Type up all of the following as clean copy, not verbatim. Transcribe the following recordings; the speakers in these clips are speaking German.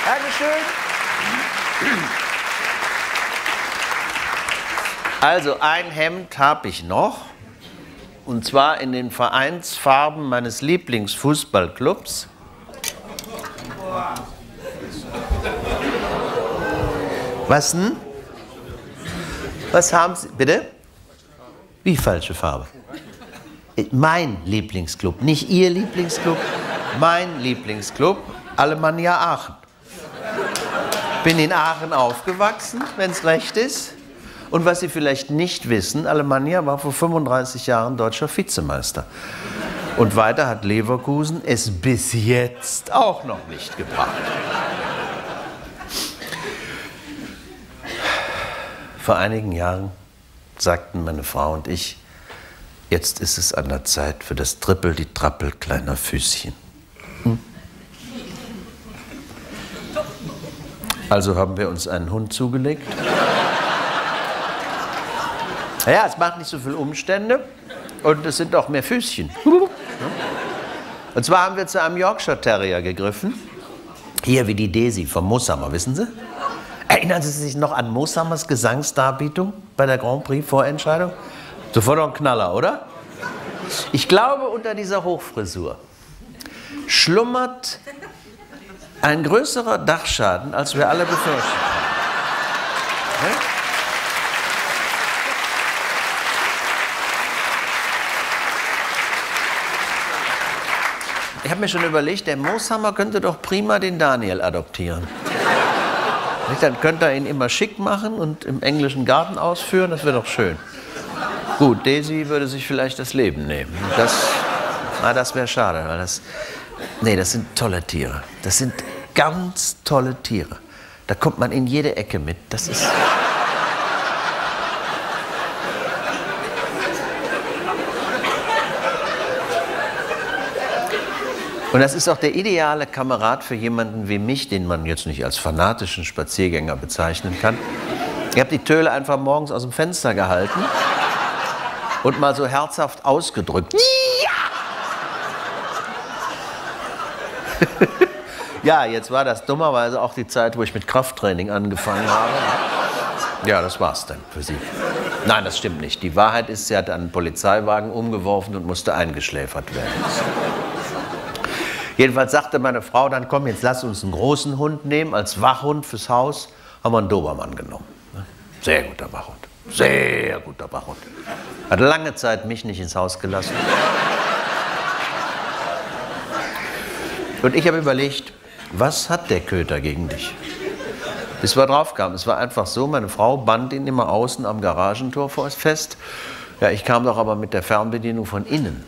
Dankeschön. Also ein Hemd habe ich noch, und zwar in den Vereinsfarben meines Lieblingsfußballclubs. Was denn? Was haben Sie, bitte? Wie falsche Farbe? Mein Lieblingsclub, nicht Ihr Lieblingsclub, mein Lieblingsclub, Alemannia Aachen. Bin in Aachen aufgewachsen, wenn es recht ist. Und was Sie vielleicht nicht wissen, Alemannia war vor 35 Jahren deutscher Vizemeister. Und weiter hat Leverkusen es bis jetzt auch noch nicht gebracht. Vor einigen Jahren sagten meine Frau und ich, jetzt ist es an der Zeit für das Trippel, die Trappel kleiner Füßchen. Also haben wir uns einen Hund zugelegt. Ja, es macht nicht so viele Umstände und es sind auch mehr Füßchen. Und zwar haben wir zu einem Yorkshire Terrier gegriffen. Hier wie die Daisy vom Mooshammer, wissen Sie? Erinnern Sie sich noch an Mooshammers Gesangsdarbietung bei der Grand Prix Vorentscheidung? Sofort noch ein Knaller, oder? Ich glaube, unter dieser Hochfrisur schlummert ein größerer Dachschaden, als wir alle befürchten. Ich habe mir schon überlegt, der Mooshammer könnte doch prima den Daniel adoptieren. Dann könnte er ihn immer schick machen und im englischen Garten ausführen, das wäre doch schön. Gut, Daisy würde sich vielleicht das Leben nehmen. Das wäre schade, weil das sind tolle Tiere. Das sind ganz tolle Tiere. Da kommt man in jede Ecke mit. Das ist... Und das ist auch der ideale Kamerad für jemanden wie mich, den man jetzt nicht als fanatischen Spaziergänger bezeichnen kann. Ich habe die Töle einfach morgens aus dem Fenster gehalten und mal so herzhaft ausgedrückt. Ja! Ja, jetzt war das dummerweise auch die Zeit, wo ich mit Krafttraining angefangen habe. Ja, das war's dann für sie. Nein, das stimmt nicht. Die Wahrheit ist, sie hat einen Polizeiwagen umgeworfen und musste eingeschläfert werden. Jedenfalls sagte meine Frau dann, komm, jetzt lass uns einen großen Hund nehmen, als Wachhund fürs Haus. Haben wir einen Dobermann genommen. Sehr guter Wachhund. Sehr guter Wachhund. Hat lange Zeit mich nicht ins Haus gelassen. Und ich habe überlegt, was hat der Köter gegen dich? Bis wir drauf kamen. Es war einfach so, meine Frau band ihn immer außen am Garagentor fest. Ja, ich kam doch aber mit der Fernbedienung von innen.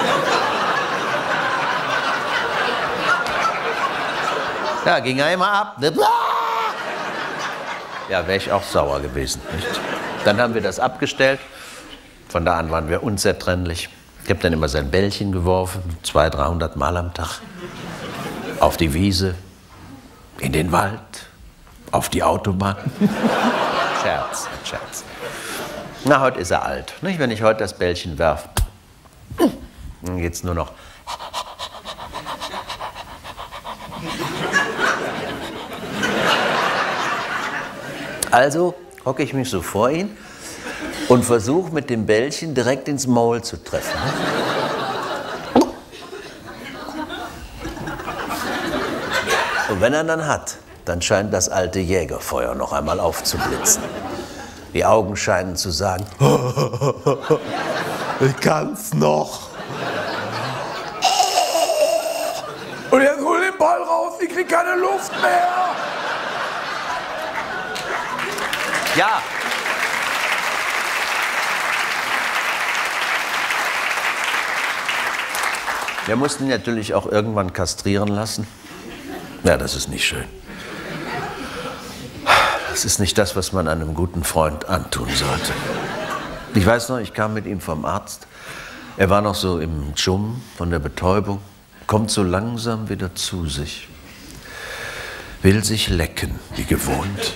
Ja, ging er immer ab. Ja, wäre ich auch sauer gewesen. Nicht? Dann haben wir das abgestellt. Von da an waren wir unzertrennlich. Ich habe dann immer sein Bällchen geworfen, 200, 300 Mal am Tag. Auf die Wiese, in den Wald, auf die Autobahn. Scherz, Scherz. Na, heute ist er alt. Nicht? Wenn ich heute das Bällchen werfe, dann geht es nur noch. Also hocke ich mich so vor ihn und versuche mit dem Bällchen direkt ins Maul zu treffen. Und wenn er dann hat, dann scheint das alte Jägerfeuer noch einmal aufzublitzen. Die Augen scheinen zu sagen, ich kann's noch. Und jetzt hol den Ball raus, ich krieg keine Luft mehr. Ja. Wir mussten ihn natürlich auch irgendwann kastrieren lassen. Ja, das ist nicht schön. Das ist nicht das, was man einem guten Freund antun sollte. Ich weiß noch, ich kam mit ihm vom Arzt. Er war noch so im Dschum von der Betäubung, kommt so langsam wieder zu sich, will sich lecken, wie gewohnt.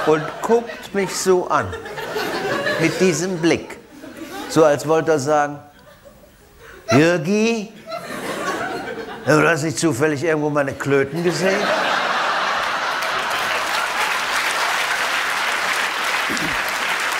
und guckt mich so an. Mit diesem Blick. So als wollte er sagen, Jürgi, du hast nicht zufällig irgendwo meine Klöten gesehen?